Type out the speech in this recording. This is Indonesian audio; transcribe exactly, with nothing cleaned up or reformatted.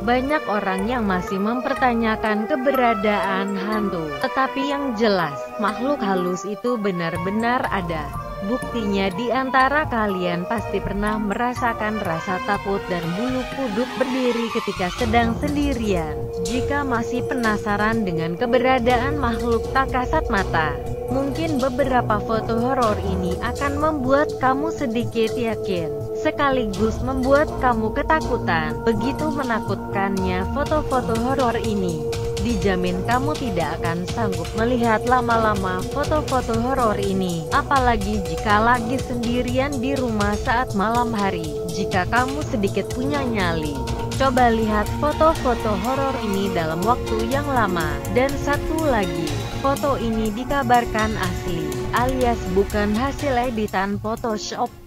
Banyak orang yang masih mempertanyakan keberadaan hantu. Tetapi yang jelas, makhluk halus itu benar-benar ada. Buktinya di antara kalian pasti pernah merasakan rasa takut dan bulu kuduk berdiri ketika sedang sendirian. Jika masih penasaran dengan keberadaan makhluk tak kasat mata, mungkin beberapa foto horor ini akan membuat kamu sedikit yakin, sekaligus membuat kamu ketakutan. Begitu menakutkannya foto-foto horor ini. Dijamin kamu tidak akan sanggup melihat lama-lama foto-foto horor ini, apalagi jika lagi sendirian di rumah saat malam hari. Jika kamu sedikit punya nyali, coba lihat foto-foto horor ini dalam waktu yang lama. Dan satu lagi, foto ini dikabarkan asli, alias bukan hasil editan Photoshop.